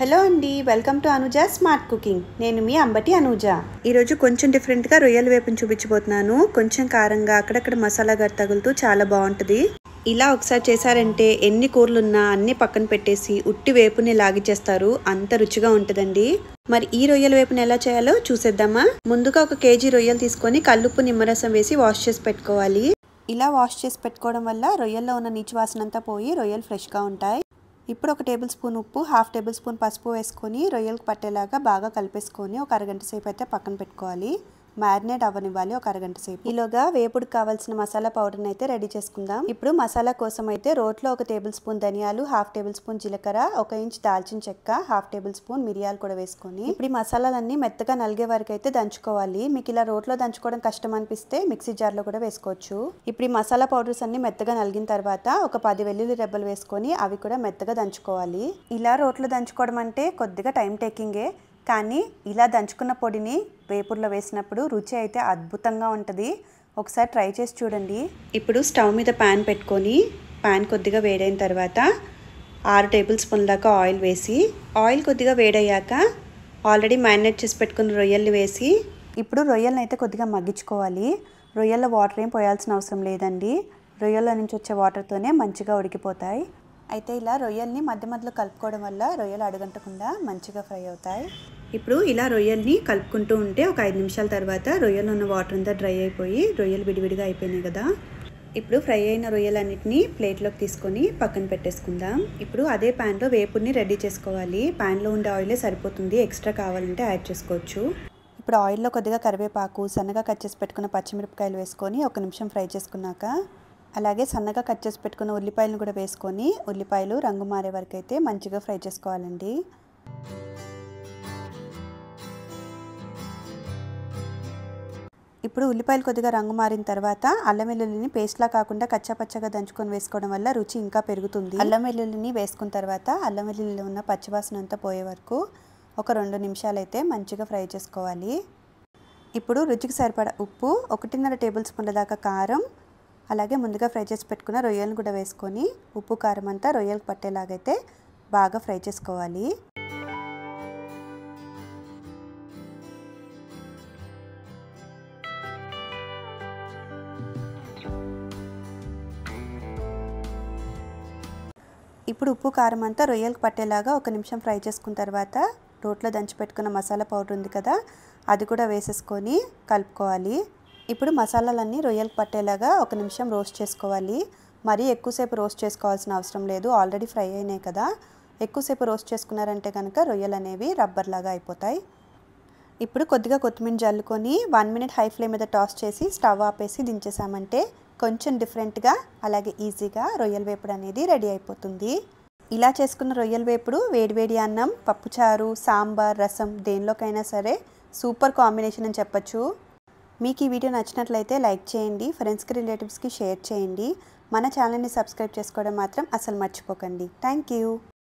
Hello అండి, welcome to Anuja smart cooking. నేను మీ అంబటి అనుజ. ఈరోజు కొంచెం డిఫరెంట్గా రొయ్యల వేపుని చూపించబోతున్నాను. కొంచెం కారంగా అక్కడక్కడ మసాలా గడ్డ తగులుతూ చాలా బాగుంటుంది. ఇలా ఒకసారి చేశారంటే ఎన్ని కూరలున్నా అన్ని పక్కన పెట్టేసి ఉట్టి వేపుని లాగిచేస్తారు. అంత రుచిగా ఉంటుందండి. మరి ఈ రొయ్యల వేపుని ఎలా చేయాలో చూసేద్దామా. ముందుగా 1 కేజీ రొయ్యలు తీసుకొని కల్లుప్పు నిమ్మరసం వేసి వాష్ చేసి పెట్టుకోవాలి. ఇలా వాష్ చేసి పెట్టుకోవడం వల్ల రొయ్యల్లో ఉన్న నీచు వాసన అంతా పోయి రొయ్యలు ఫ్రెష్గా ఉంటాయి. ఇప్పుడు 1 టేబుల్ స్పూన్ ఉప్పు, 1/2 టేబుల్ స్పూన్ పసుపు వేసుకొని రొయ్యలకు పట్టేలాగా బాగా కలిపేసుకొని ఒక అరగంట సేపు అయితే పక్కన పెట్టుకోవాలి. మ్యారినేట్ అవ్వనివ్వాలి ఒక అరగంట సేపు. ఈలోగా వేపుడికి కావాల్సిన మసాలా పౌడర్ని అయితే రెడీ చేసుకుందాం. ఇప్పుడు మసాలా కోసం అయితే రోట్లో 1 టేబుల్ స్పూన్ ధనియాలు, 1/2 టేబుల్ స్పూన్ జీలకర్ర, 1 ఇంచ్ దాల్చిన చెక్క, 1/2 టేబుల్ స్పూన్ మిరియాలు కూడా వేసుకొని ఇప్పుడు ఈ మసాలాలన్నీ మెత్తగా నలిగే వరకు అయితే దంచుకోవాలి. మీకు ఇలా రోట్లో దంచుకోవడం కష్టం అనిపిస్తే మిక్సీ జార్లో కూడా వేసుకోవచ్చు. ఇప్పుడు ఈ మసాలా పౌడర్స్ అన్ని మెత్తగా నలిగిన తర్వాత ఒక 10 వెల్లుల్లి రెబ్బలు వేసుకొని అవి కూడా మెత్తగా దంచుకోవాలి. ఇలా రోట్లో దంచుకోవడం అంటే కొద్దిగా టైం టేకింగే, కానీ ఇలా దంచుకున్న పొడిని వేపుడులో వేసినప్పుడు రుచి అయితే అద్భుతంగా ఉంటుంది. ఒకసారి ట్రై చేసి చూడండి. ఇప్పుడు స్టవ్ మీద ప్యాన్ పెట్టుకొని ప్యాన్ కొద్దిగా వేడైన తర్వాత 6 టేబుల్ స్పూన్ దాకా ఆయిల్ వేసి ఆయిల్ కొద్దిగా వేడయ్యాక ఆల్రెడీ మ్యారినేట్ చేసి పెట్టుకున్న రొయ్యల్ని వేసి ఇప్పుడు రొయ్యలను అయితే కొద్దిగా మగ్గించుకోవాలి. రొయ్యల్లో వాటర్ ఏం పోయాల్సిన అవసరం లేదండి. రొయ్యల నుంచి వచ్చే వాటర్తోనే మంచిగా ఉడికిపోతాయి. అయితే ఇలా రొయ్యల్ని మధ్య మధ్యలో కలుపుకోవడం వల్ల రొయ్యలు అడుగంటకుండా మంచిగా ఫ్రై అవుతాయి. ఇప్పుడు ఇలా రొయ్యల్ని కలుపుకుంటూ ఉంటే ఒక 5 నిమిషాల తర్వాత రొయ్యల్లో ఉన్న వాటర్ అంతా డ్రై అయిపోయి రొయ్యలు విడివిడిగా అయిపోయినాయి కదా. ఇప్పుడు ఫ్రై అయిన రొయ్యలన్నిటిని ప్లేట్లోకి తీసుకొని పక్కన పెట్టేసుకుందాం. ఇప్పుడు అదే ప్యాన్లో వేపుడిని రెడీ చేసుకోవాలి. ప్యాన్లో ఉండే ఆయిలే సరిపోతుంది, ఎక్స్ట్రా కావాలంటే యాడ్ చేసుకోవచ్చు. ఇప్పుడు ఆయిల్లో కొద్దిగా కరివేపాకు, సన్నగా కట్ చేసి పెట్టుకున్న పచ్చిమిరపకాయలు వేసుకొని 1 నిమిషం ఫ్రై చేసుకున్నాక అలాగే సన్నగా కట్ చేసి పెట్టుకున్న ఉల్లిపాయలను కూడా వేసుకొని ఉల్లిపాయలు రంగు మారే వరకు అయితే మంచిగా ఫ్రై చేసుకోవాలండి. ఇప్పుడు ఉల్లిపాయలు కొద్దిగా రంగు మారిన తర్వాత అల్లం వెల్లుల్లిని పేస్ట్లా కాకుండా కచ్చాపచ్చగా దంచుకొని వేసుకోవడం వల్ల రుచి ఇంకా పెరుగుతుంది. అల్లం వెల్లుల్లిని వేసుకున్న తర్వాత అల్లం వెల్లుల్లిలో ఉన్న పచ్చివాసన అంతా పోయే వరకు ఒక 2 నిమిషాలు అయితే మంచిగా ఫ్రై చేసుకోవాలి. ఇప్పుడు రుచికి సరిపడా ఉప్పు, 1.5 టేబుల్ స్పూన్ల దాకా కారం, అలాగే ముందుగా ఫ్రై చేసి పెట్టుకున్న రొయ్యలను కూడా వేసుకొని ఉప్పు కారం అంతా రొయ్యలకు పట్టేలాగైతే బాగా ఫ్రై చేసుకోవాలి. ఇప్పుడు ఉప్పు కారం అంతా రొయ్యలకు పట్టేలాగా 1 నిమిషం ఫ్రై చేసుకున్న తర్వాత రోట్లో దంచి పెట్టుకున్న మసాలా పౌడర్ ఉంది కదా, అది కూడా వేసేసుకొని కలుపుకోవాలి. ఇప్పుడు మసాలాలన్నీ రొయ్యలకు పట్టేలాగా 1 నిమిషం రోస్ట్ చేసుకోవాలి. మరీ ఎక్కువసేపు రోస్ట్ చేసుకోవాల్సిన అవసరం లేదు, ఆల్రెడీ ఫ్రై అయినాయి కదా. ఎక్కువసేపు రోస్ట్ చేసుకున్నారంటే కనుక రొయ్యలు అనేవి రబ్బర్ లాగా అయిపోతాయి. ఇప్పుడు కొద్దిగా కొత్తిమీర జల్లుకొని 1 మినిట్ హై ఫ్లేమ్ మీద టాస్ చేసి స్టవ్ ఆపేసి దించేసామంటే కొంచెం డిఫరెంట్గా అలాగే ఈజీగా రొయ్యల వేపుడు అనేది రెడీ అయిపోతుంది. ఇలా చేసుకున్న రొయ్యల వేపుడు వేడివేడి అన్నం, పప్పుచారు, సాంబార్, రసం దేనిలోకైనా సరే సూపర్ కాంబినేషన్ అని చెప్పచ్చు. మీకు ఈ వీడియో నచ్చినట్లయితే లైక్ చేయండి, ఫ్రెండ్స్కి రిలేటివ్స్కి షేర్ చేయండి. మన ఛానల్ని సబ్స్క్రైబ్ చేసుకోవడం మాత్రం అసలు మర్చిపోకండి. Thank you.